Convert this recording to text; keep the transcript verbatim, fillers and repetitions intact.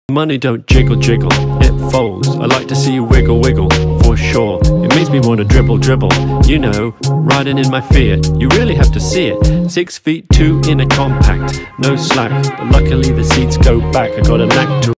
Money don't jiggle jiggle, it folds. I like to see you wiggle wiggle, for sure. It makes me wanna dribble dribble, you know, riding in my Fiat. You really have to see it. Six feet two in a compact, no slack, but luckily the seats go back. I got a knack to